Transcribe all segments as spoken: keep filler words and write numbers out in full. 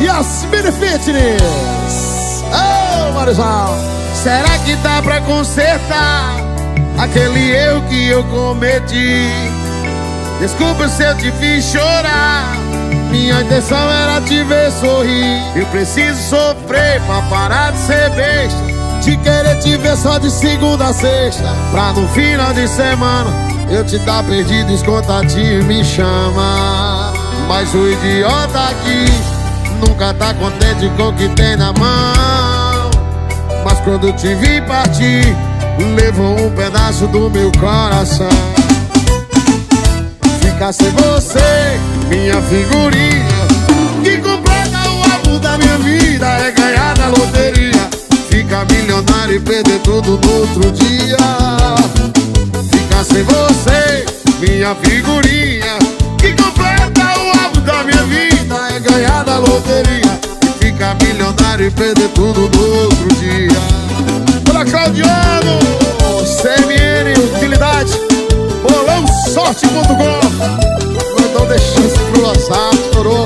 e as Mini Fitness. Ô, Marizal, será que dá pra consertar aquele erro que eu cometi? Desculpa se eu te fiz chorar, minha intenção era te ver sorrir. Eu preciso sofrer pra parar de ser besta, de querer te ver só de segunda a sexta, pra no final de semana eu te dar perdido, escontatinho e me chama. Mas o idiota aqui nunca tá contente com o que tem na mão. Mas quando te vi partir, levou um pedaço do meu coração. Ficar sem você, minha figurinha, que completa o álbum da minha vida, é ganhar na loteria, ficar milionário e perder tudo no outro dia. Ficar sem você, minha figurinha, que completa o álbum da minha vida, é ganhar na loteria, ficar milionário e perder tudo no outro dia. Olá, Claudiano, C M N Utilidade, bolão sorte ponto com. Mandou deixar isso pro WhatsApp, estourou.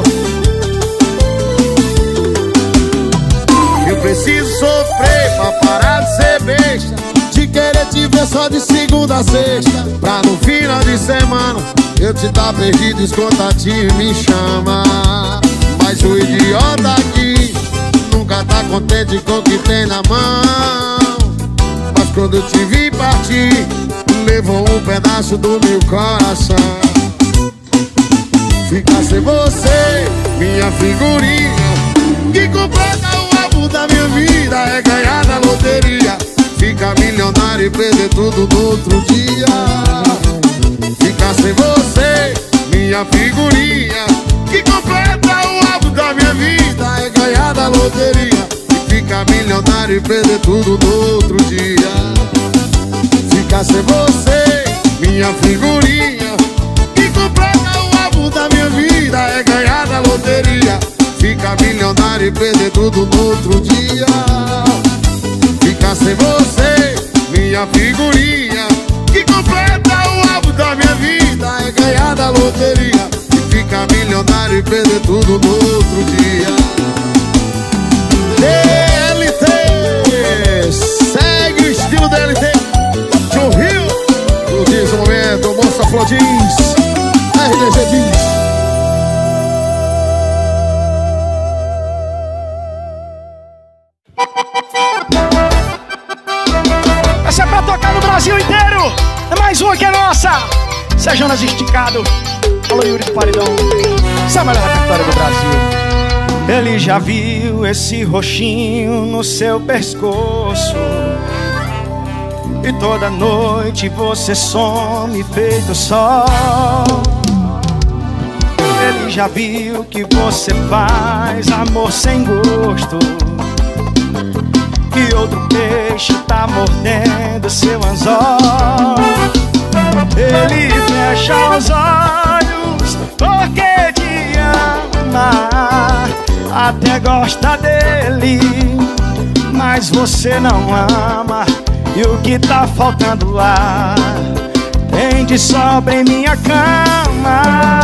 Eu preciso sofrer pra parar de ser besta, de querer te ver só de segunda a sexta, pra no final de semana eu te dar perdido, escontatinho e me chama. Mas o idiota aqui nunca tá contente com o que tem na mão. Mas quando eu te vi partir, levou um pedaço do meu coração. Ficar sem você, minha figurinha, que completa o álbum da minha vida, é ganhar na loteria, ficar milionário e perder tudo no outro dia. Ficar sem você, minha figurinha, que completa o álbum da minha vida, é ganhar na loteria, ficar milionário e perder tudo no outro dia. Ficar sem você, minha figurinha, que completa o álbum da minha vida, é ganhar na loteria, ficar milionário e perder tudo no outro dia. Ficar sem você, minha figurinha, que completa o álbum da minha vida, é ganhar na loteria, ficar milionário e perder tudo no outro dia. D L T, segue o estilo D L T. Tio Rio, tu diz o momento, Moça Flor diz, R D G diz. Essa é pra tocar no Brasil inteiro. É mais uma que é nossa. Sejonas Esticado. Alô, Yuri do Paredão. Essa é a melhor repertório do Brasil. Ele já viu esse roxinho no seu pescoço, e toda noite você some feito sol. Ele já viu que você faz amor sem gosto, que outro peixe tá mordendo seu anzol. Ele fecha os olhos porque te ama, até gosta dele, mas você não ama. E o que tá faltando lá tem de sobra em minha cama.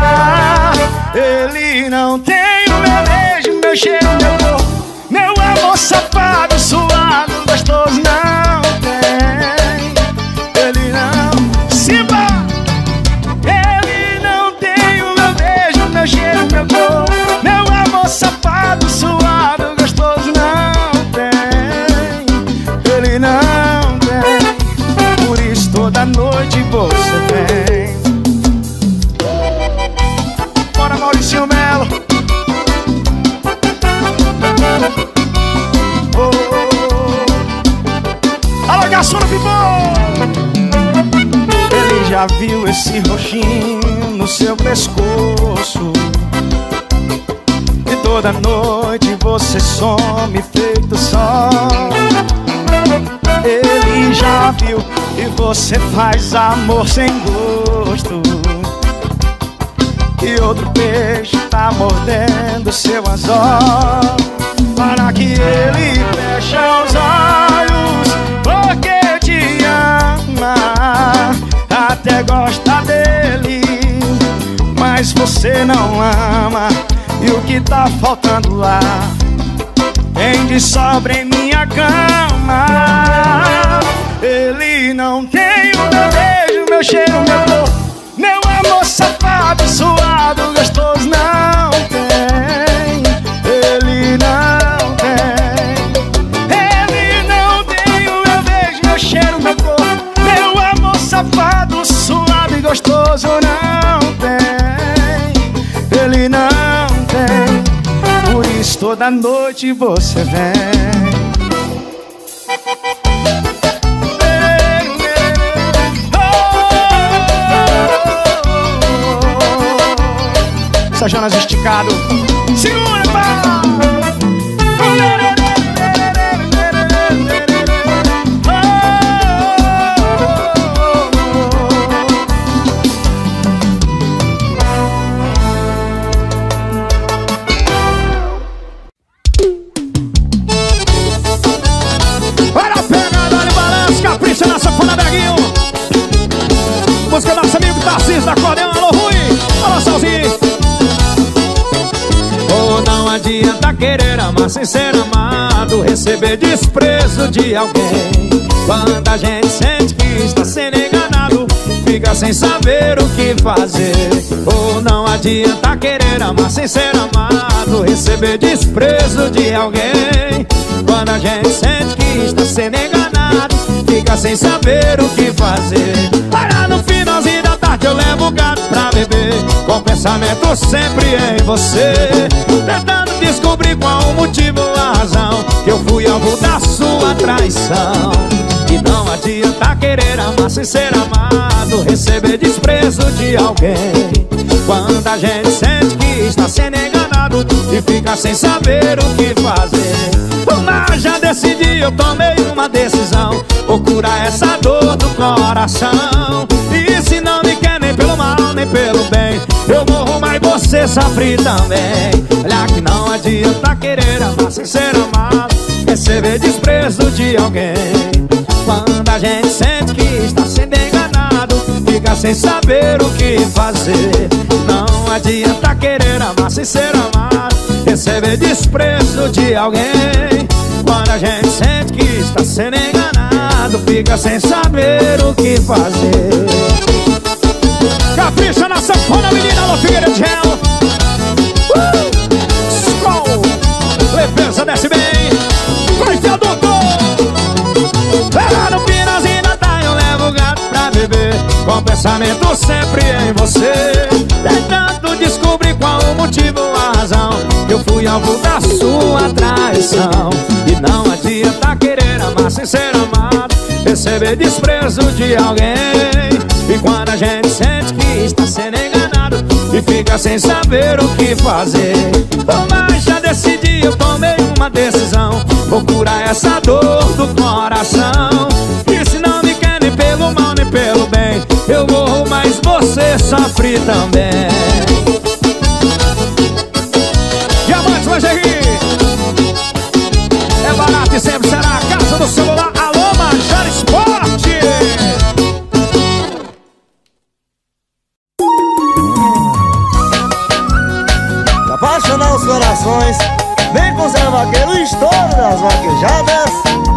Ele não tem o meu beijo, meu cheiro, meu corpo, meu amor safado, suado, gostoso, não tem. Ele não se vá. Ele não tem o meu beijo, meu cheiro, meu corpo, meu amor safado, suado, gostoso, não tem. Ele não tem. Por isso toda noite você vem. Bora, Maurício Melo. Alô, garçom do Pipô! Ele já viu esse roxinho no seu pescoço, e toda noite você some feito sol. Ele já viu que você faz amor sem gosto, e outro peixe tá mordendo seu anzol. Para que ele feche os olhos porque te ama, até gosta dele, mas você não ama. E o que tá faltando lá tem de sobra em minha cama. Ele não tem o meu beijo, meu cheiro, meu corpo, meu amor safado, suado, gostoso. Não tem, ele não tem. Ele não tem o meu beijo, meu cheiro, meu corpo, meu amor safado, suado e gostoso. Não tem, ele não tem. Por isso toda noite você vem. Jonas esticado. Segura, pá! Olha a pegada de balanço, capricha na sanfona, Beguinho. Música do nosso amigo Tarcísio da Acordeão. Alô, Rui! Alô, Salzinho! Não adianta querer amar sem ser amado, receber desprezo de alguém. Quando a gente sente que está sendo enganado, fica sem saber o que fazer. Ou não adianta querer amar sem ser amado, receber desprezo de alguém. Quando a gente sente que está sendo enganado, fica sem saber o que fazer. Para no finalzinho da tarde eu levo o gato pra beber, com pensamento sempre em você, tentando descobrir qual o motivo ou a razão que eu fui alvo da sua traição. E não adianta querer amar sem ser amado, receber desprezo de alguém. Quando a gente sente que está sendo enganado e fica sem saber o que fazer. Mas já decidi, eu tomei uma decisão, vou curar essa dor do coração. E se não me quer nem pelo mal nem pelo bem, eu morro, mas você sofre também. Olha que não adianta querer amar sem ser amado, receber desprezo de alguém. Quando a gente sente que está sendo enganado, fica sem saber o que fazer. Não adianta querer amar sem ser amado, receber desprezo de alguém. Quando a gente sente que está sendo enganado, fica sem saber o que fazer. Capricha na sanfona, menina. Alô, Figueiredo Gel. Uh! Skol. Leveza, desce bem. Vai, viaduto. Pega no finalzinho da tarde eu levo o gato pra beber, com pensamento sempre em você, tentando descobrir qual o motivo ou a razão que eu fui alvo da sua traição. E não adianta querer amar sem ser amado, receber desprezo de alguém. E quando a gente sente que está sendo enganado e fica sem saber o que fazer. Mas já decidi, eu tomei uma decisão, vou curar essa dor do coração. E se não me quer nem pelo mal nem pelo bem, eu morro, mas você sofre também. Diamantes Lingerie é barato e sempre será a casa do celular. Alô, Major Esporte. Pra apaixonar os corações, vem com Zé Vaqueiro, estouro das vaquejadas.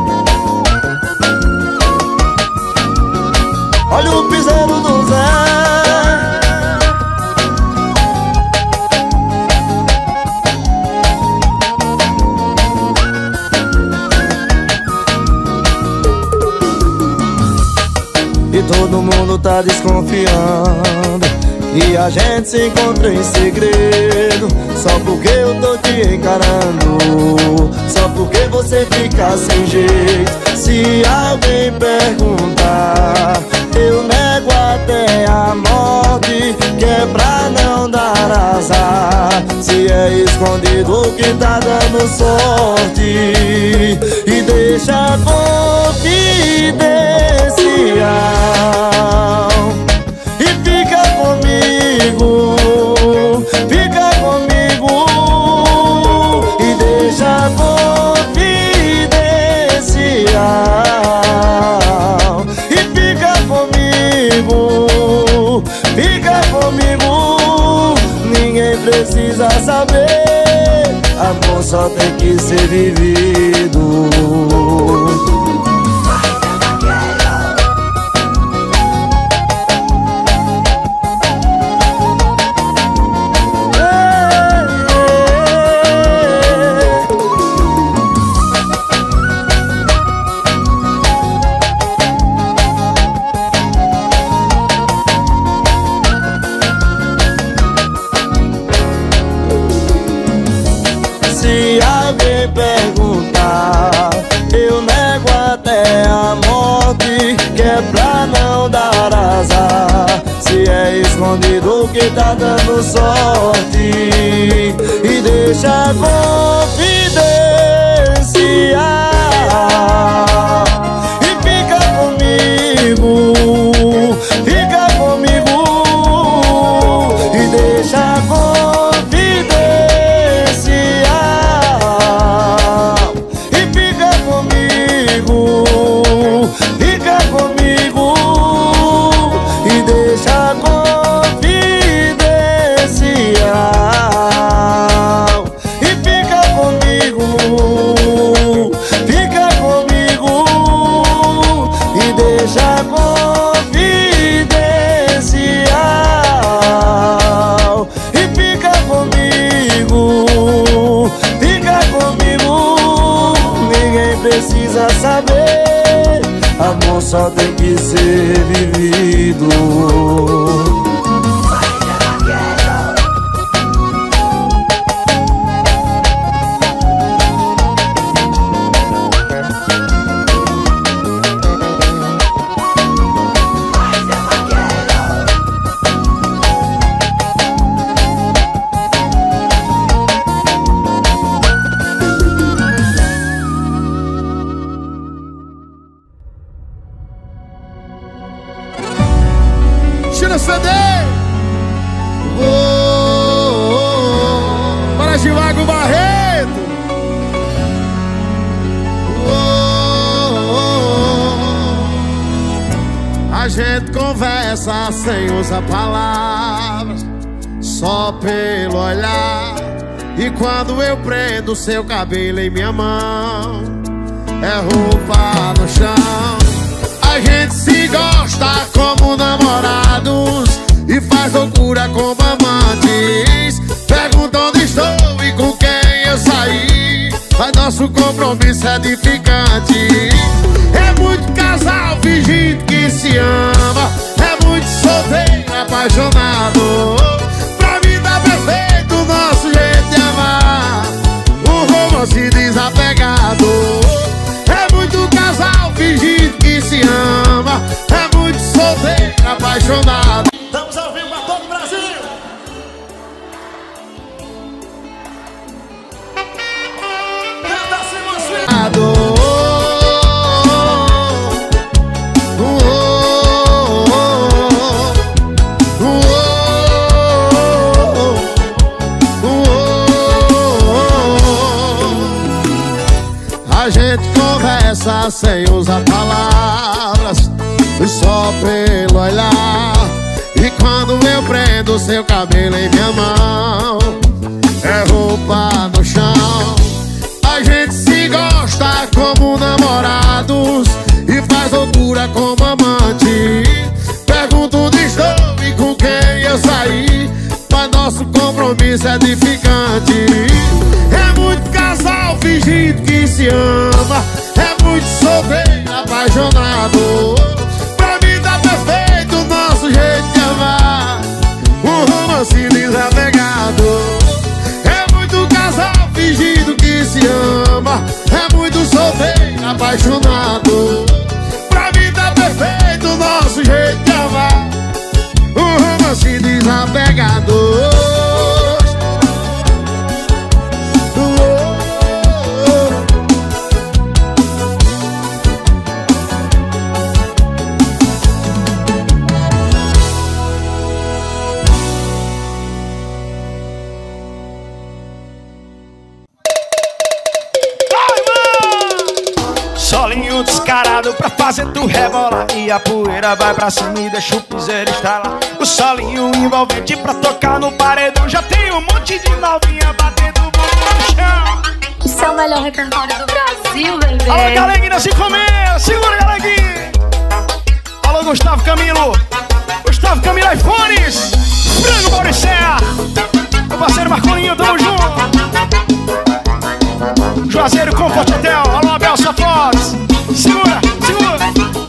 Olha o piseiro do Zé. E todo mundo tá desconfiando que a gente se encontra em segredo, só porque eu tô te encarando, só porque você fica sem jeito. Se alguém perguntar, eu nego até a morte, que é pra não dar azar. Se é escondido que tá dando sorte, e deixa confidencial, e fica comigo, fica comigo, e deixa confidencial, e fica comigo, fica comigo. Ninguém precisa saber amor só tem que ser vivido. Se alguém perguntar, eu nego até a morte, que é pra não dar azar. Se é escondido que tá dando sorte, e deixa confidenciar. E fica comigo, fica comigo, e deixa confidenciar. E fica comigo, fica comigo, e deixa confidenciar. E fica comigo, fica comigo, e deixa confidencial. E fica comigo, fica comigo, ninguém precisa saber, amor só tem que ser vivido. Tira o C D! Oh, oh, oh. Para Givago Barreto! Oh, oh, oh. A gente conversa sem usar palavras, só pelo olhar. E quando eu prendo seu cabelo em minha mão, é roupa no chão. A gente se gosta como namorados e faz loucura como amantes. Pergunta onde estou e com quem eu saí, mas nosso compromisso é edificante. É muito casal fingindo que se ama, é muito solteiro apaixonado. Pra mim tá perfeito o nosso jeito de amar, um romance desapegado. É muito casal fingindo que se ama, é muito solteiro apaixonado. Estamos ao vivo a todo o Brasil. Canta assim você. A gente conversa sem usar palavras, só pelo olhar. E quando eu prendo seu cabelo em minha mão, é roupa no chão. A gente se gosta como namorados e faz loucura como amante. Pergunto onde estou e com quem eu saí, mas nosso compromisso é edificante. É muito casal fingindo que se ama, é muito solteiro apaixonado. Pra mim tá perfeito o nosso jeito de amar, um romance desapegado. É muito casal fingindo que se ama, é muito solteiro apaixonado. Pra mim tá perfeito o nosso jeito de amar, um romance desapegado. Solinho descarado pra fazer tu rebolar, e a poeira vai pra cima e deixa o piseiro estralar. O solinho envolvente pra tocar no paredão, já tem um monte de novinha batendo boca no chão. melhor repertório do Brasil, bebê. Alô, Galeguinha, se comer. Segura, Galeguinha. Alô, Gustavo Camilo. Gustavo Camilo iPhones. Frango Mauricéia. Meu parceiro Marcolinho, tamo junto. Juazeiro Comfort Hotel. Alô, Abel Safotes. Segura, segura.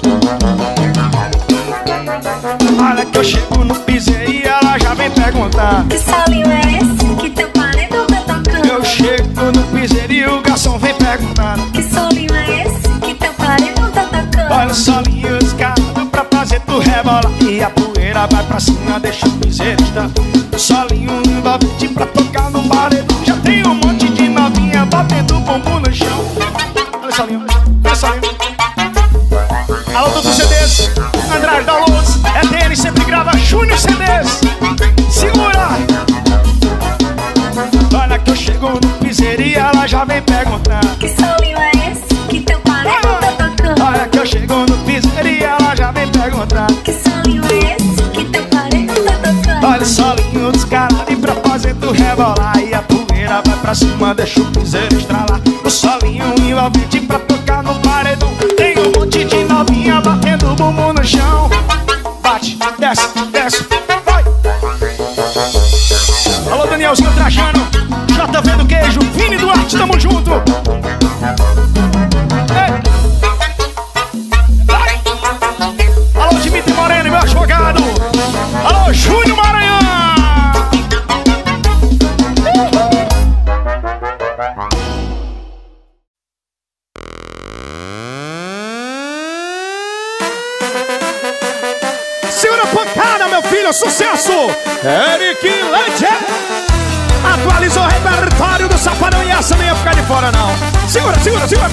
Olha que eu chego no piseiro e ela já vem perguntar: que solinho é esse que teu paredão tá tocando? Eu chego no piseiro e o garçom vem perguntar: que solinho é esse que teu paredão tá tocando? olha o solinho descarado pra fazer tu rebola e a poeira vai pra cima, deixa o piseiro estar. O solinho envolvente pra tocar no paredão. Já tem um monte de novinha batendo bumbum no chão. Olha o solinho, olha o solinho. Alô, todos os C Ds, Andrade da Luz, é T N, sempre grava Júnior C Ds. Segura! Olha que eu chego no piseiro e ela já vem perguntar: que solinho é esse que teu paredão tá tocando? olha que eu chego no piseiro e ela já vem perguntar: que solinho é esse que teu paredão tá tocando? olha o solinho descarado e pra fazer tu rebolar e a poeira vai pra cima, deixa o piseiro estralar. O solinho envolvente pra tocar no paredão. Tem um monte de novinha batendo o bumbum no chão. Bate, desce, desce, vai. Alô, Danielzinho Trajano, J V do Queijo, Vini Duarte, tamo junto. Ei. Vai. Alô, Dimitri Moreno, meu advogado. Alô, Júnior Maranhão. Segura a pancada, meu filho, sucesso! Eric Leite atualizou o repertório do Safadão e essa nem ia ficar de fora, não. Segura, segura, segura.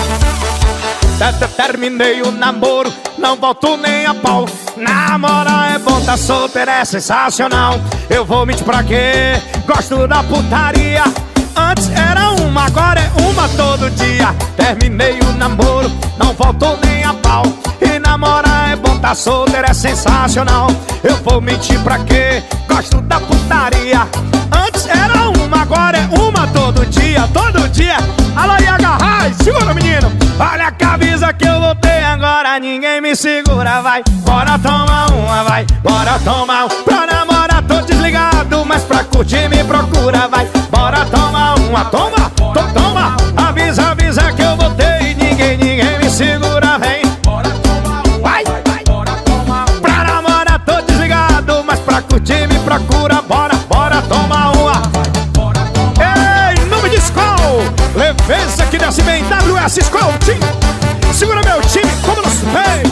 Terminei o namoro, não volto nem a pau. Namorar é bom, tá solteiro é sensacional. Eu vou mentir pra quê? Gosto da putaria. Antes era uma, agora é uma todo dia. Terminei o namoro, não volto nem a pau. E namorar é bom, tá solteiro é sensacional. Eu vou mentir pra quê? Gosto da putaria. Antes era uma, agora é uma todo dia, todo dia. Alô, Iaga Rai, segura, menino. Olha a camisa que eu botei agora, ninguém me segura, vai. Bora tomar uma, vai, bora tomar um. Pra namorar tô desligado, mas pra curtir me procura, vai. Bora tomar uma, toma, to, toma. Avisa, avisa que eu botei, ninguém, ninguém me segura, vem. Bora tomar uma, vai, vai, bora tomar uma. Pra namorar tô desligado, mas pra curtir me procura, bora, bora tomar uma. Ei, nome de Skol, leveza que desce bem, W S Skol, time. Segura meu time, como não sei.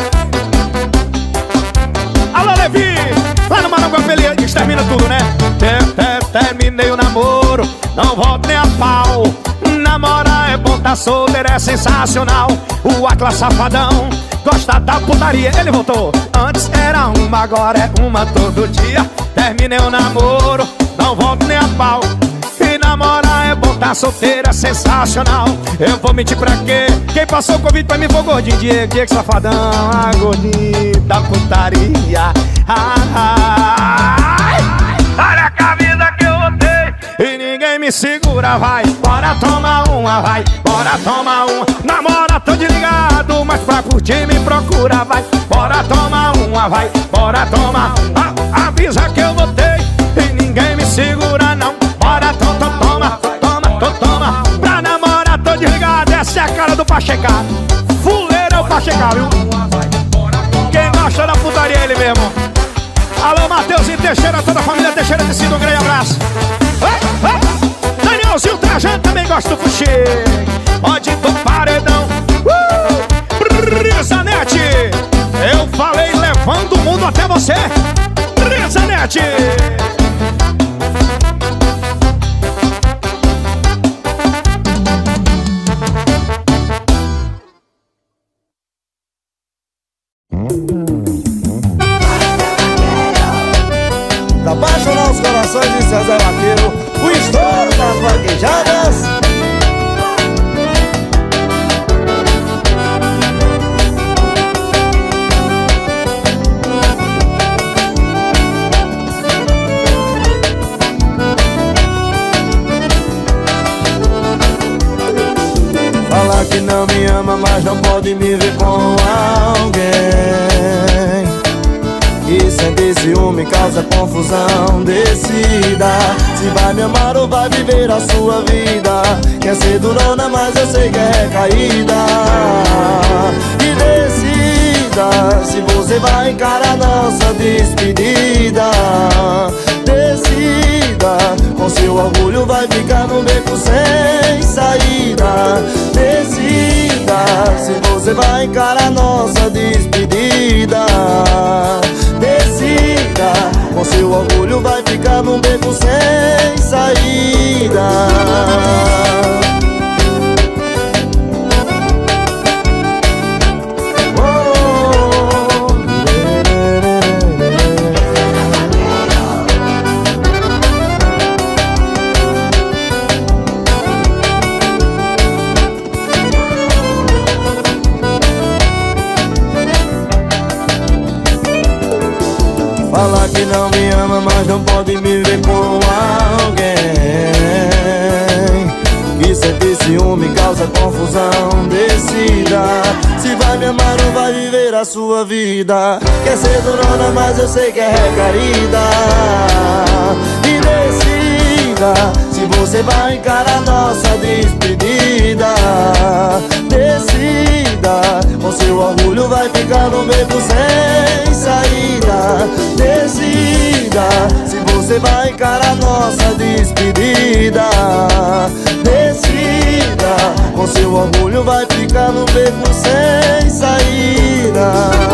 Alô, Levi, lá no Maranguapeli, extermina tudo, né? Ter, ter, terminei o namoro, não volto nem a pau. Namorar é bom, tá solteiro é sensacional. O Atlas Safadão gosta da putaria. Ele voltou. Antes era uma, agora é uma todo dia. Terminei o namoro, não volto nem a pau. E namorar é bom, tá solteiro é sensacional. Eu vou mentir pra quê? Quem passou o convite pra mim foi o gordinho Diego, Diego Safadão, a gordinho da putaria. Ai, ai, olha a camisa que eu botei e ninguém me segura, vai. Bora tomar uma, vai, bora tomar uma. Namora, tô desligado, mas pra curtir me procura, vai. Bora tomar uma, vai, bora tomar. A, avisa que eu botei e ninguém me segura, não. Bora, to, to, toma, toma, to, toma. Pra namorar, tô desligado, essa é a cara do Pachecar. Fuleiro é o Pachecar, viu? Quem gosta da putaria é ele mesmo. Alô, Mateuzinho Teixeira, toda a família Teixeira de Cido, um grande abraço. Ei, ei. Danielzinho Trajano também gosta do fuxê. Pode do paredão. Uh! Brisanete, eu falei levando o mundo até você. Brisanete. Pra apaixonar os corações de César Vaqueiro, o estouro das vaquejadas. ama, mas não pode me ver com alguém. E sentir ciúme causa confusão. Decida se vai me amar ou vai viver a sua vida. Quer ser durona, mas eu sei que é recaída. E decida se você vai encarar nossa despedida. Decida, com seu orgulho vai ficar no beco sem saída. Decida se você vai encarar nossa despedida. Decida, com seu orgulho vai ficar num beco sem saída. Fala que não me ama, mas não pode me ver com alguém. Que sentir ciúme causa confusão. Decida se vai me amar ou vai viver a sua vida. Quer ser durona, mas eu sei que é recaída. E decida se você vai encarar nossa despedida. Decida, com seu orgulho vai ficar no beco sem saída. Decida se você vai encarar nossa despedida. Decida, com seu orgulho vai ficar no beco sem saída.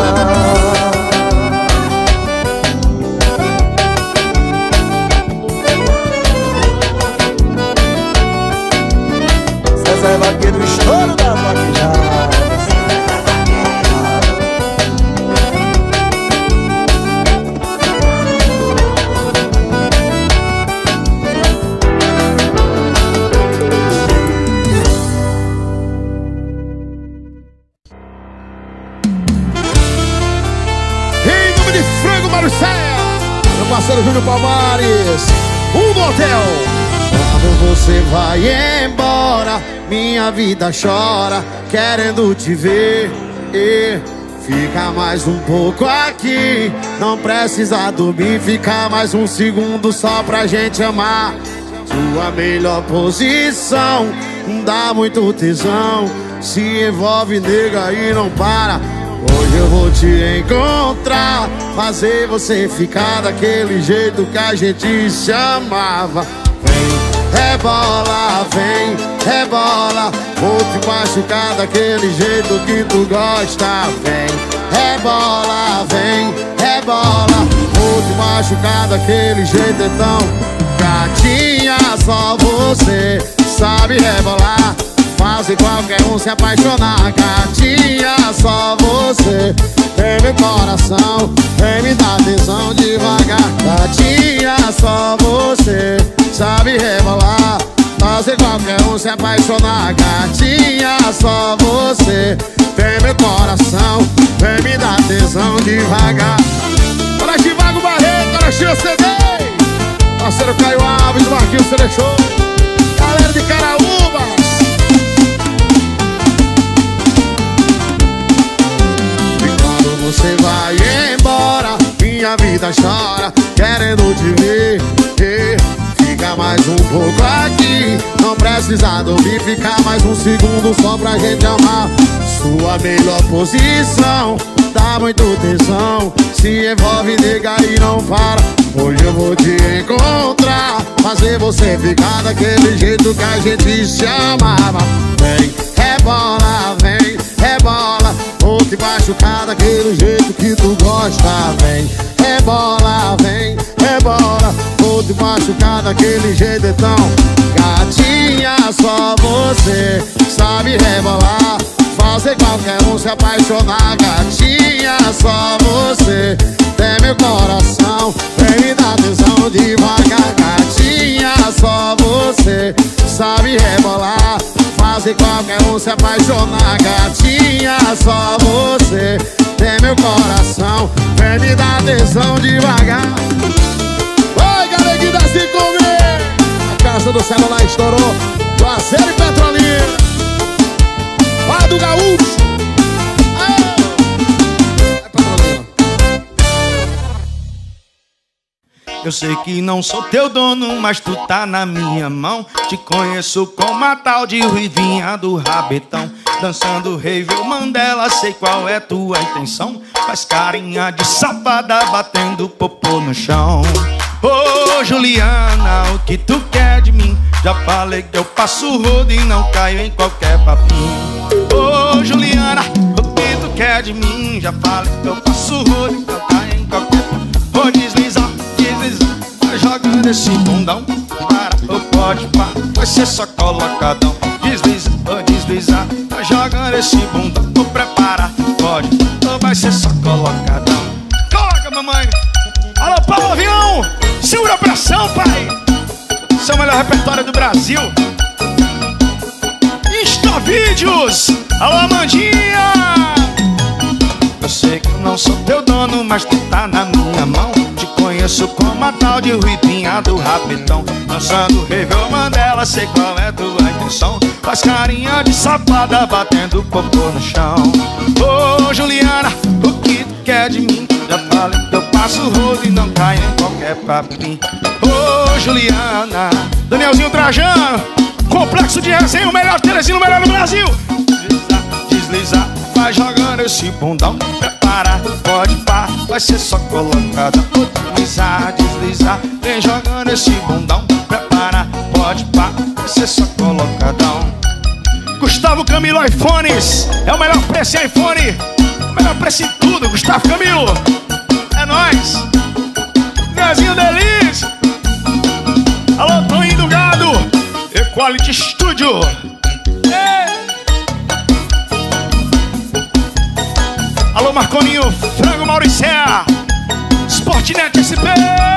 Zé Vaqueiro, o estouro da vaquejada. Em nome de Frango Marcel, meu parceiro Júnior Palmares, um motel. Quando você vai embora, minha vida chora, querendo te ver. E fica mais um pouco aqui, não precisa dormir, fica mais um segundo só pra gente amar. Sua melhor posição, dá muito tesão, se envolve nega e não para. Hoje eu vou te encontrar, fazer você ficar daquele jeito que a gente se amava. Rebola, vem, rebola, vou te machucar daquele jeito que tu gosta. Vem, rebola, vem, rebola, vou te machucar daquele jeito então. Gatinha, só você sabe rebolar, fazer qualquer um se apaixonar. Gatinha, só você tem meu coração, vem me dar atenção devagar. Gatinha, só você sabe rebolar, fazer qualquer um se apaixonar. Gatinha, só você tem meu coração, vem me dar atenção devagar. Para Chivago Barreto, para Chia C D, parceiro Caio Alves, Marquinhos C D Show, galera de Caraúbas. E quando você vai embora, minha vida chora, querendo te ver. E fica mais um pouco aqui, não precisa dormir, fica mais um segundo só pra gente amar. Sua melhor posição, dá muito tesão, se envolve nega e não para. Hoje eu vou te encontrar, fazer você ficar daquele jeito que a gente se amava. Vem, rebola, vem, rebola, vou te machucar daquele jeito que tu gosta. Vem, rebola, vem, rebola, vou te machucar daquele jeito então. Gatinha, só você sabe rebolar, fazer qualquer um se apaixonar. Gatinha, só você tem meu coração, vem me dar atenção devagar. Gatinha, só você sabe rebolar, fazer qualquer um se apaixonar. Gatinha, só você tem meu coração, vem me dar atenção devagar. Oi, galeguinho da Cicome, a casa do celular estourou, Juazeiro e Petrolina. Safado gaúcho. Eu sei que não sou teu dono, mas tu tá na minha mão. Te conheço como a tal de Ruivinha do Rabetão. Dançando rave ou Mandela, sei qual é tua intenção. Faz carinha de safada, batendo popô no chão. Ô oh, Juliana, o que tu quer de mim? Já falei que eu passo rodo e não caio em qualquer papinho. Ô oh, Juliana, o que tu quer de mim? Já falei que eu passo rodo e não caio em qualquer papinho. Vou deslizar, deslizar, vai jogando esse bundão. Para, ou pode, pá, vai ser só colocadão. Desliza, ou deslizar, vai jogando esse bundão. Vou preparar, pode, ou vai ser só colocadão. Coloca, mamãe. Alô, Paulo Avião, segura a pressão, pai. Esse é o melhor repertório do Brasil. Instavídeos, alô, Amandinha. Eu sei que eu não sou teu dono, mas tu tá na minha mão. Te conheço como a tal de Ruivinha do Rabetão. Dançando rave ou Mandela, sei qual é tua intenção. Faz carinha de safada, batendo popô no chão. Ô oh, Juliana, o que tu quer de mim? Já falei que eu passo rodo e não caio em qualquer papinho. Ô oh, Juliana, Danielzinho Trajano, Complexo de Resenha, o melhor Terezinho, o melhor do Brasil. Deslizar, deslizar, vai jogando esse bundão. Prepara, pode pá, vai ser só colocada. Deslizar, deslizar, vem jogando esse bundão. Prepara, pode pá, vai ser só colocadão. Gustavo Camilo iPhones, é o melhor preço em iPhone. O melhor preço em tudo, Gustavo Camilo. É nóis. Gazinho Delícia. Alô, Toninho do Gado, Equality Studio. Ei. Alô, Marconinho, Frango Mauricéa, Sportnet S P.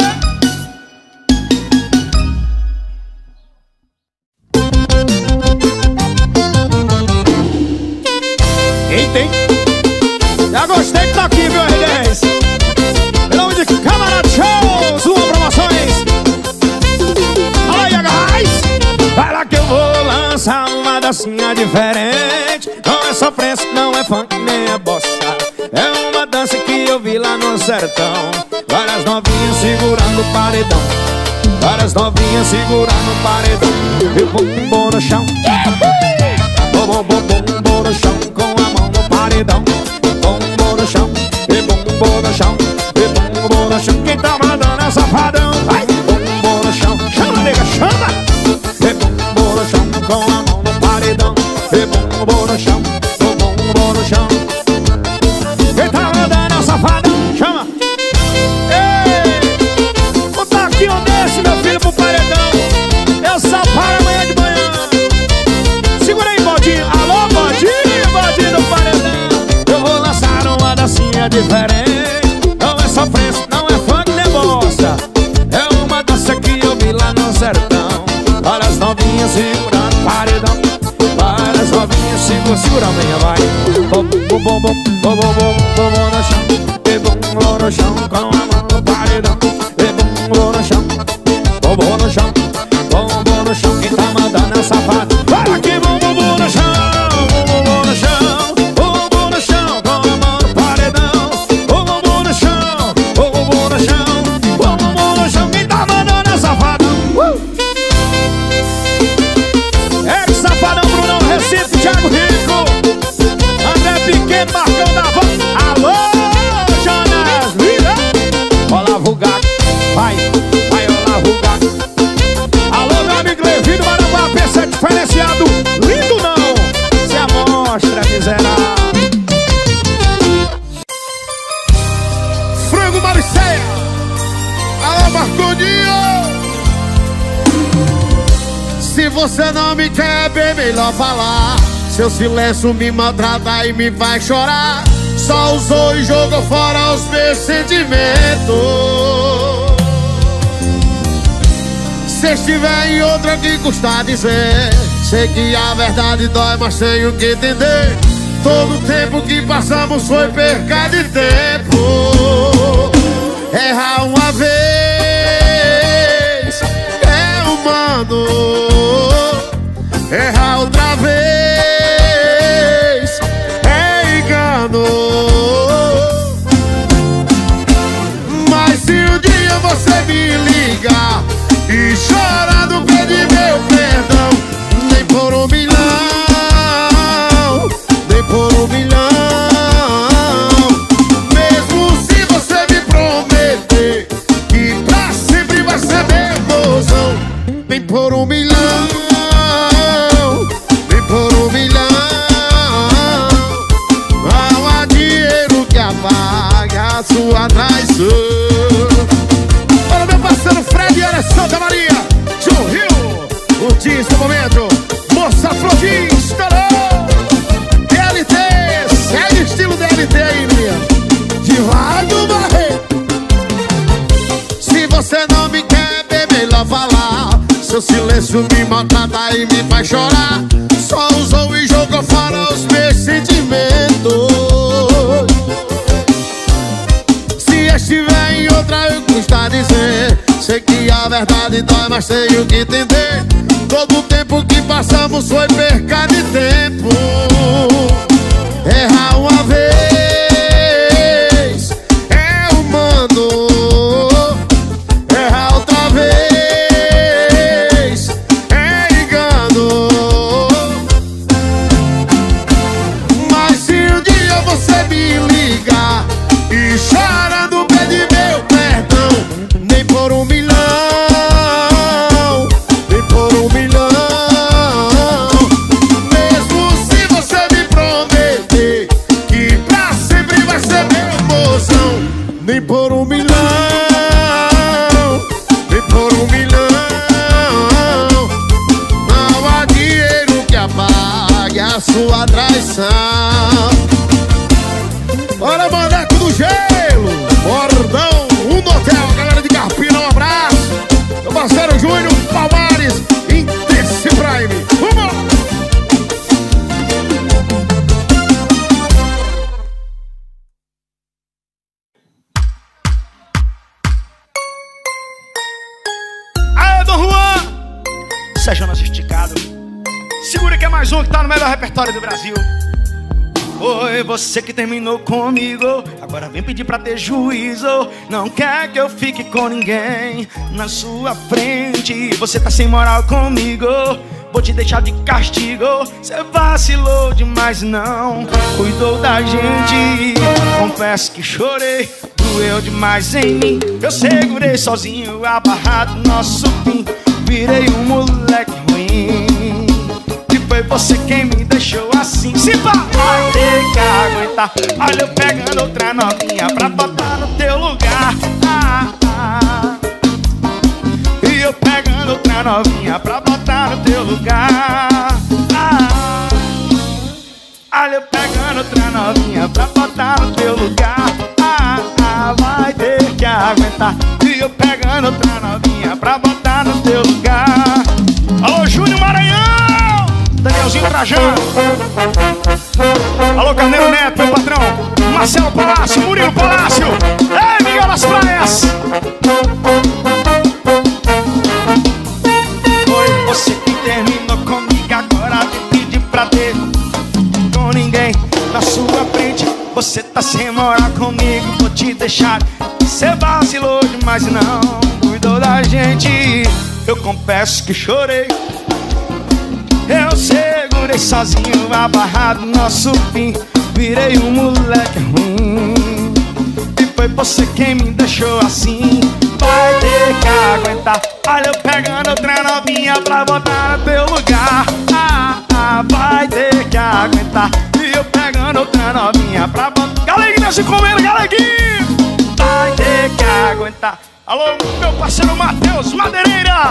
Eita, hein? Já gostei que tá aqui, viu, R dez? Em nome de Camarada Shows, uma promoções. Olha aí, guys. Vai lá que eu vou lançar uma dancinha diferente. Não é sofrência, não é funk, nem é bossa. É uma dança que eu vi lá no sertão. Várias novinhas segurando o paredão. Várias novinhas segurando o paredão. E o bumbum no chão. Bom, bom, bom, bom, bom no chão. Com a mão no paredão. Bumbum no chão. E bumbum no chão. E bumbum no chão. Quem tá mandando é safadão. Vai, bumbum no chão. Chama, nega, chama. E bumbum no chão. Com a mão no paredão. E bumbum no chão. Bumbum no chão. Quem tá mandando é safadão. Chama. Ei, botar aqui um desse, meu filho, pro paredão. Eu só para amanhã de manhã. Segura aí, Bodinho. Alô, Bodinho, Bodinho do paredão. Eu vou lançar uma dancinha diferente. Não é sofrência, não é funk, nem bossa. É uma dança que eu vi lá no sertão. Várias novinhas segurando paredão. Várias novinhas segurando, segura a minha, vai. Bom, bom, bom, bom, bom, bom, bom, bom, bom no chão. E bom, bom no chão, com a mão no paredão. E bom, bom no chão, bom, bom no chão. Bom, bom no chão, quem tá mandando é safado. Vai aqui, bom, bom, bom no chão. Bom, bom no chão, bom, bom no chão. Com a mão no paredão. Bom, bom no chão, bom, bom no chão. Bom, bom no chão, quem tá mandando é safado. Uh! É safadão, Brunão, Recife, Thiago Rico, André Pequeno, Marcão da Van. Alô, Jonas Lira. Olavo Gato, vai, vai, Olavo Gato. Alô, meu amigo Levi do Maranguá, P C diferenciado. Lindo não, se amostra, miserável. Frango Mauricéa. Alô, Marconinho. Se você não me quer, bem melhor falar. Seu silêncio me maltrata e me faz chorar. Só usou e jogou fora os meus sentimentos. Se estiver em outra, que custa dizer? Sei que a verdade dói, mas tenho que entender. Todo o tempo que passamos foi perca de tempo. Errar uma vez é humano. Errar outra vez nem por um milhão, nem por um milhão. Não há dinheiro que apague a sua traição. Para meu parceiro Fred e Ana Santa Maria, João Rio, curti esse momento. Moça Flodin, estourou. D L T, segue estilo D L T aí, minha. Divago Barreto. Se você não me quer, bem melhor falar. Seu silêncio me maltrata e me faz chorar. Só usou e jogou fora os meus sentimentos. Se estiver em outra, eu custa dizer. Sei que a verdade dói, mas tenho que entender. Todo o tempo que passamos foi perca de tempo. Errar uma vez é humano, errar outra vez é engano. Mas se um dia você me ligar e chorando pede meu perdão, nem por um milhão, nem por um milhão. Mesmo se você me prometer que pra sempre vai ser meu mozão, nem por um milhão, nem por um milhão. Não há dinheiro que apague a sua traição. Bora, Maneco do Gelo, Bordão, um no hotel, galera de Carpina, um abraço. Meu parceiro Júnior Palmares, Intense Prime. Vamos! Aê, Dom Juan! Sérgio Nosso Esticado. Segura que é mais um que tá no melhor repertório do Brasil. Oi, você que terminou comigo, agora vem pedir pra ter juízo. Não quer que eu fique com ninguém na sua frente. Você tá sem moral comigo, vou te deixar de castigo. Cê vacilou demais, não cuidou da gente. Confesso que chorei, doeu demais em mim. Eu segurei sozinho a barra do nosso fim. Virei um moleque ruim. Foi você quem me deixou assim. Se vai ter que aguentar. Olha eu pegando outra novinha pra botar no teu lugar. ah, ah. E eu pegando outra novinha pra botar no teu lugar. ah. Olha eu pegando outra novinha pra botar no teu lugar. ah, ah. Vai ter que aguentar. E eu pegando outra novinha pra botar no teu lugar. Alô, Júnior Maranhão, Danielzinho Trajano. Alô, Carneiro Neto, meu patrão. Marcelo Palácio, Murilo Palácio. Ei, Miguel das Praias. Foi você que terminou comigo, agora me pedir pra ter com ninguém na sua frente. Você tá sem moral comigo, vou te deixar. Cê vacilou demais e não cuidou da gente. Eu confesso que chorei, eu segurei sozinho a barra do nosso fim. Virei um moleque ruim. E foi você quem me deixou assim. Vai ter que aguentar. Olha eu pegando outra novinha pra botar no teu lugar. ah, ah, Vai ter que aguentar. E eu pegando outra novinha pra botar. Galeguinha se comendo, galeguinha. Vai ter que aguentar. Alô, meu parceiro Matheus Madeireira.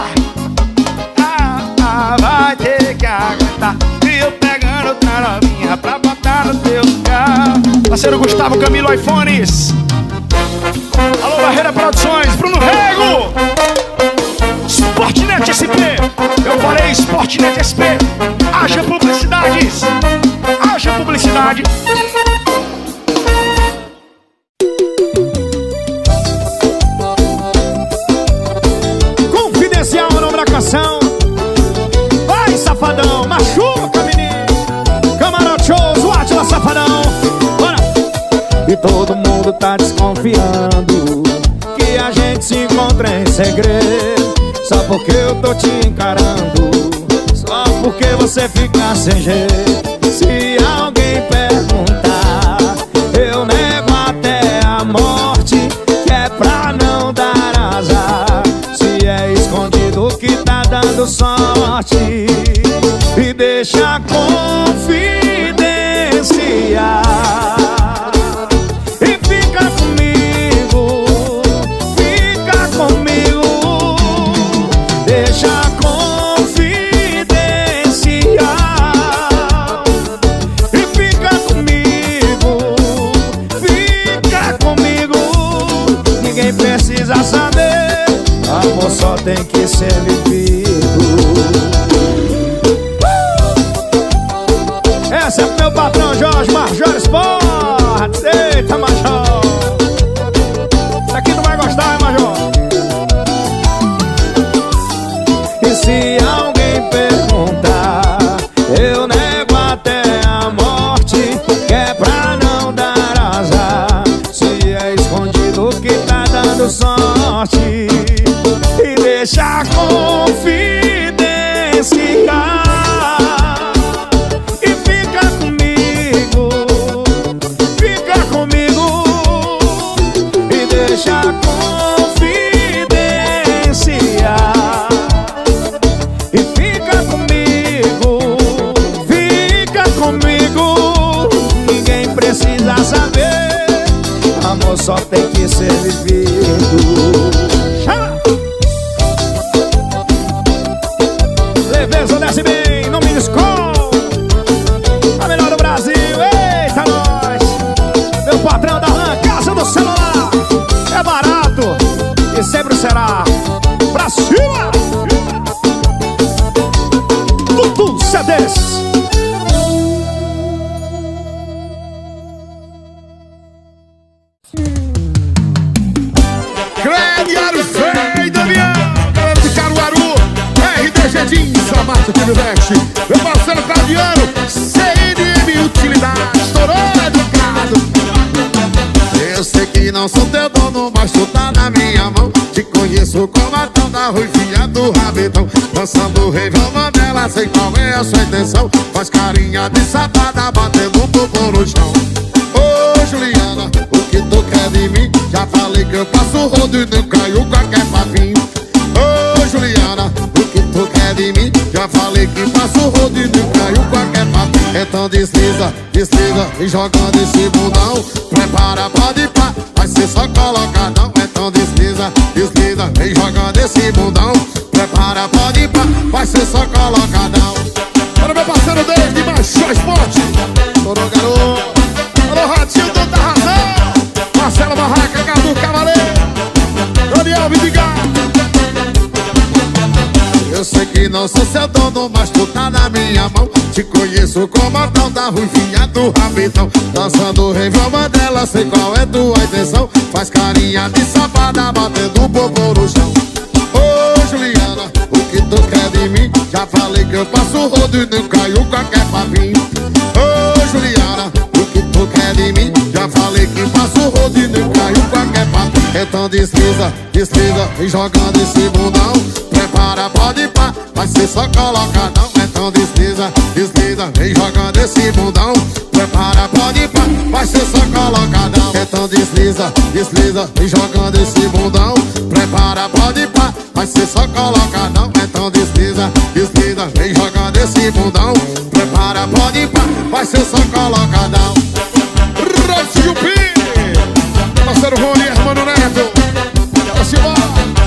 Vai ter que aguentar. E eu pegando outra novinha pra botar no teu lugar. Parceiro Gustavo Camilo iPhones. Alô, Barreira Produções, Bruno Rego. Sportnet S P. Eu falei Sportnet S P. Haja publicidades. Haja publicidade. Confidencial o nome da canção. Safadão, machuca, menino. Camarote Shows, o Atila Safadão. Bora! E todo mundo tá desconfiando que a gente se encontra em segredo. Só porque eu tô te encarando, só porque você fica sem jeito. Se alguém perguntar, eu nego até a morte, que é pra não dar azar. Se é escondido que tá dando dando sorte e deixa confidenciar. E fica comigo, fica comigo, deixa confidenciar. E fica comigo, fica comigo, ninguém precisa saber, amor só tem que ser vivido. Esse é meu patrão Jorge Major Sports. Eita, Major, isso aqui não vai gostar, hein, Major? E se alguém perguntar, eu nego até a morte, que é pra não dar azar. Se é escondido que tá dando sorte, e deixa confidenciar. E fica comigo, fica comigo, e deixa confidenciar. E fica comigo, fica comigo, ninguém precisa saber, amor só tem que ser vivido. Chama! Leveza, desce bem, não me descol, a melhor do Brasil, eita nós. Meu patrão da Lan, Casa do Celular, é barato e sempre será. Pra cima! Tudo C Ds. Crediário Feio, Damião, galera de Caruaru, R D G Jeans, a marca que me veste. Meu parceiro Claudiano, C N M Utilidade, estourou educado. Eu sei que não sou teu dono, mas tu tá na minha mão. Te conheço como a tal da ruivinha do rabetão, dançando Réveillon Mandela, sei qual é a sua intenção. Faz carinha de safada, batendo um pouco no chão. Ô Juliana, o que tu quer de mim? Já falei que eu passo rodo e não caio qualquer papinho. Ô Juliana, o que tu quer de mim? Já falei que passo rodo e não caio qualquer papinho. Então desliza, desliza e jogando esse bundão. Prepara, pode ir pá, vai ser só colocadão. Então desliza, desliza e jogando esse bundão. Prepara, pode ir pá, vai ser só colocadão. Para meu parceiro desde Major Esporte, estourou garoto. Alô, Ratinho do Da Razão, Marcelo Barraca, Cadu Cavaleiro, Daniel Vidigal. Eu sei que não sou seu dono, mas tu tá na minha mão. Te conheço como a tal da ruivinha do rabetão, dançando Réveillon Mandela, sei qual é tua intenção. Faz carinha de safada, batendo um popô no chão. Ô Juliana, o que tu quer de mim? Já falei que eu passo rodo e não caio qualquer papinho. Ô Juliana, o que tu quer de mim? Já falei que passo rodo e não caio qualquer papinho. Então desliza, desliza e jogando esse bundão. Prepara, pode ir pá, vai ser só colocadão. Então desliza, desliza e jogando esse bundão. Prepara, pode ir pá, vai ser só colocadão. Então desliza, desliza e jogando esse bundão. Prepara, pode ir pá, vai ser só colocadão. Então desliza, desliza e jogando esse bundão. Prepara, pode ir pá, vai ser só colocadão. Rocio P, parceiro Rony, Hermano Neto, ela se vai.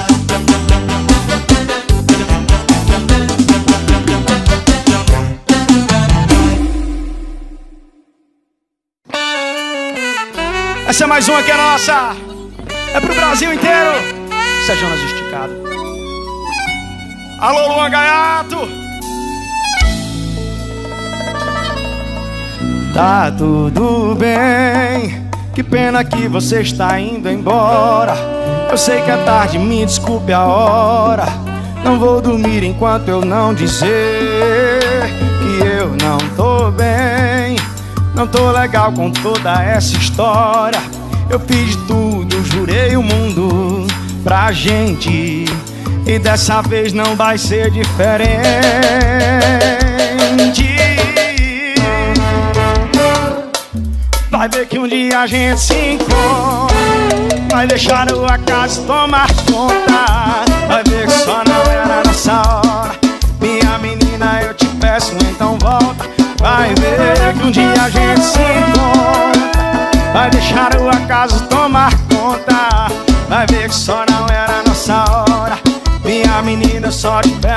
Essa é mais uma que é nossa, é pro Brasil inteiro. Sejam nós esticados. Alô, Luan Gaiato. Tá tudo bem, que pena que você está indo embora. Eu sei que é tarde, me desculpe a hora. Não vou dormir enquanto eu não dizer que eu não tô bem. Não tô legal com toda essa história. Eu fiz tudo, jurei o mundo pra gente, e dessa vez não vai ser diferente. Vai ver que um dia a gente se encontra, vai deixar o acaso tomar conta. Vai ver que só não era nossa hora.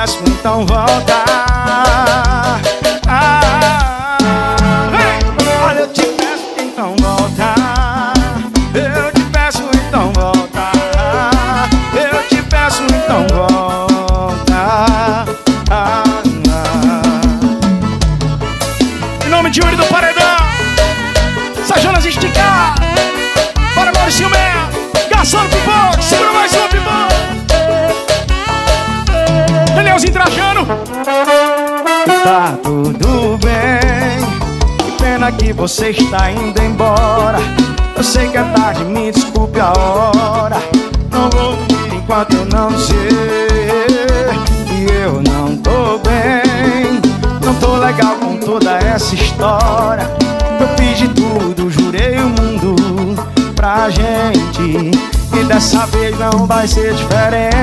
peço, então volta. Ah, olha, eu te peço, então volta. Eu te peço, então volta. Eu te peço, então volta. Ah, ah. Em nome de Yuri do Paredão, Sajonas Esticar, para Maurício Mé, Garçom Pipoca, segura mais um pipoca. Danielzinho Trajano. Tá tudo bem, que pena que você está indo embora. Eu sei que é tarde, me desculpe a hora. Não vou dormir enquanto eu não dizer que eu não tô bem. Não tô legal com toda essa história. Eu fiz de tudo, jurei o mundo pra gente, e dessa vez não vai ser diferente.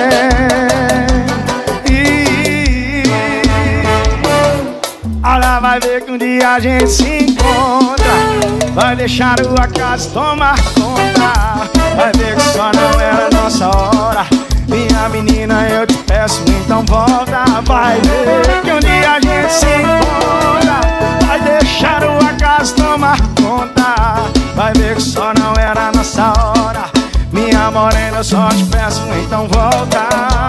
Olha, vai ver que um dia a gente se encontra. Vai deixar o acaso tomar conta. Vai ver que só não era nossa hora. Minha menina, eu te peço, então volta. Vai ver que um dia a gente se encontra. Vai deixar o acaso tomar conta. Vai ver que só não era nossa hora. Minha morena, eu só te peço, então volta.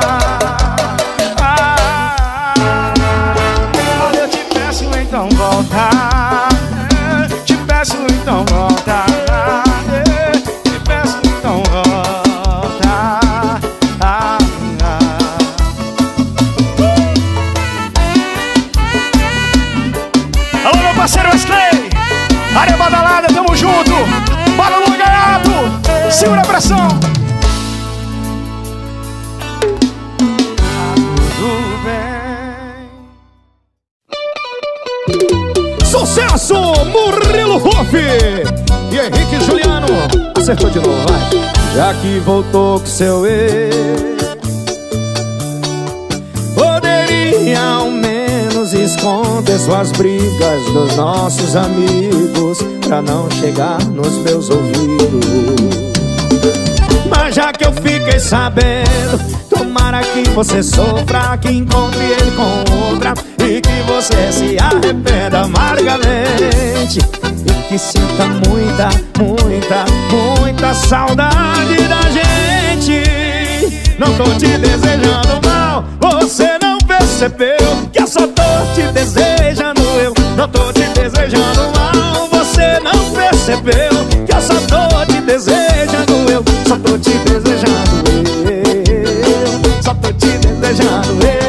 Então volta, te peço, então volta, te peço, então volta. Ah, ah. Alô, meu parceiro Wesley, área badalada, tamo junto. Bora no gaiato, segura a pressão. Tudo bem. Sucesso, Murilo Ruff e Henrique Juliano. Acertou de novo, vai. Já que voltou com seu ex, poderia ao menos esconder suas brigas dos nossos amigos, pra não chegar nos meus ouvidos. Mas já que eu fiquei sabendo, tomara que você sofra, que encontre ele com outra, e que você se arrependa amargamente, e que sinta muita, muita, muita saudade da gente. Não tô te desejando mal, você não percebeu que eu só tô te desejando eu. Não tô te desejando mal, você não percebeu que eu só tô te desejando eu. Só tô te desejando eu, só tô te desejando eu.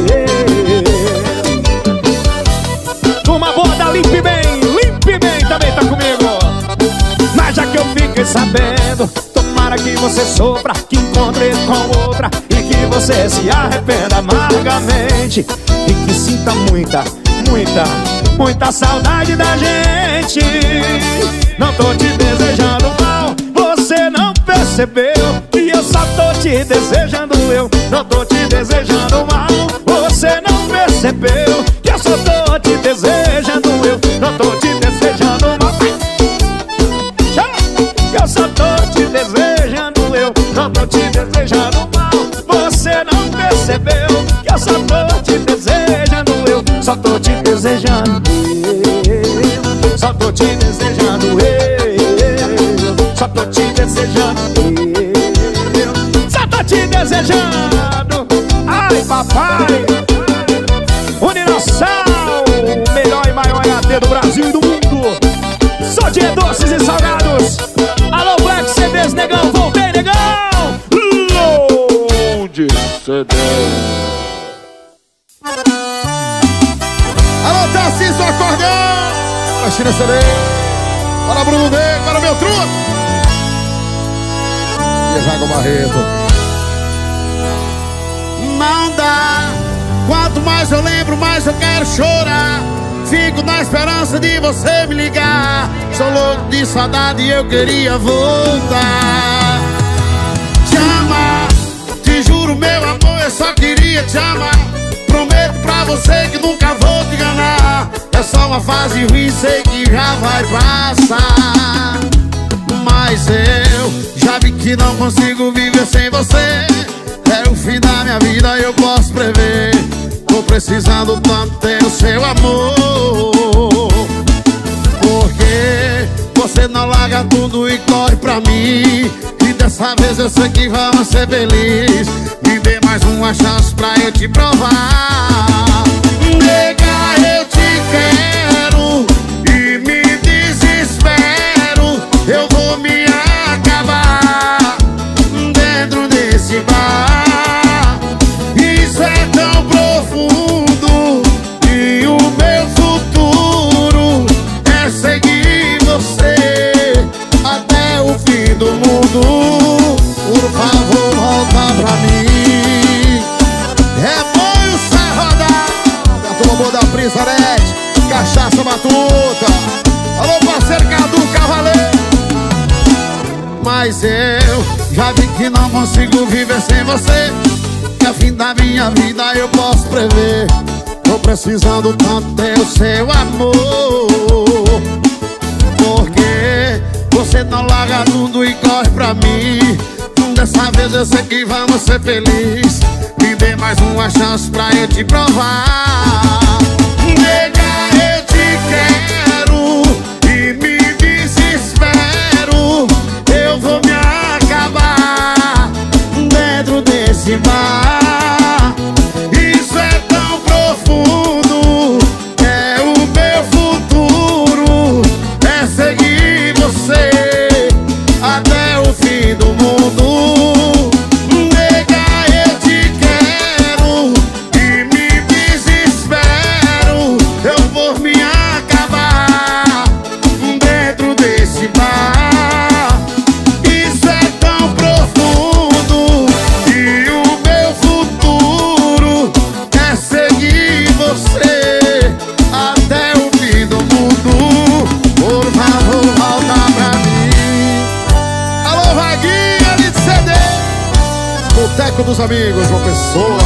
Uma boa da Limpe Bem, Limpe Bem também tá comigo. Mas já que eu fiquei sabendo, tomara que você sofra, que encontre ele com outra, e que você se arrependa amargamente, e que sinta muita, muita, muita saudade da gente. Não tô te desejando mal, você não percebeu que eu só tô te desejando eu. Não tô te desejando mal, você não percebeu que eu só tô te desejando eu. Não tô te desejando mal, que eu só tô te desejando eu. Não tô te desejando mal, você não percebeu que eu só tô te desejando eu. Só tô te desejando eu, só tô te desejando eu, só tô te desejando eu, só tô te desejando. Ai, papai, Universal, o melhor e maior E A D do Brasil e do mundo. Só de doces e salgados. Alô, Black C Ds, negão, voltei, negão. Longe C D. Alô, Tarcísio Acordão, China C D. Bora, Bruno D, bora, meu truque. E Vago Barreto. Não dá. Quanto mais eu lembro, mais eu quero chorar. Fico na esperança de você me ligar. Sou louco de saudade e eu queria voltar. Te amar, te juro, meu amor, eu só queria te amar. Prometo pra você que nunca vou te enganar. É só uma fase ruim, sei que já vai passar. Mas eu já vi que não consigo viver sem você. É o fim da minha vida eu posso prever. Tô precisando tanto ter o seu amor. Porque você não larga tudo e corre pra mim. E dessa vez eu sei que vamos ser felizes. Me dê mais uma chance pra eu te provar. Nega, eu te quero e me desespero. Eu vou me acabar dentro desse bar. Isso é tão profundo e o meu futuro é seguir você até o fim do mundo. Por favor, volta pra mim. Repõe o Sai Rodar. A turma boa da Prisarete, Cachaça Matuta. Alô, parceiro Cadu Cavaleiro. Mas eu já vi que não consigo viver sem você. Que a fim da minha vida eu posso prever. Tô precisando tanto ter o seu amor. Porque você não larga tudo e corre pra mim. Dessa vez eu sei que vamos ser felizes. Me dê mais uma chance pra eu te provar. Nega, eu te quero e me desespero. Eu vou me acabar dentro desse bar. Isso é tão profundo, é o meu futuro, é seguir você até o fim do mundo. Nega, eu te quero e me desespero. Eu vou me acabar dentro desse bar. Isso é tão profundo e o meu futuro é seguir você até o fim do mundo. Por favor, volta pra mim. Alô, Vaguinha de C D, Boteco dos Amigos, uma pessoa.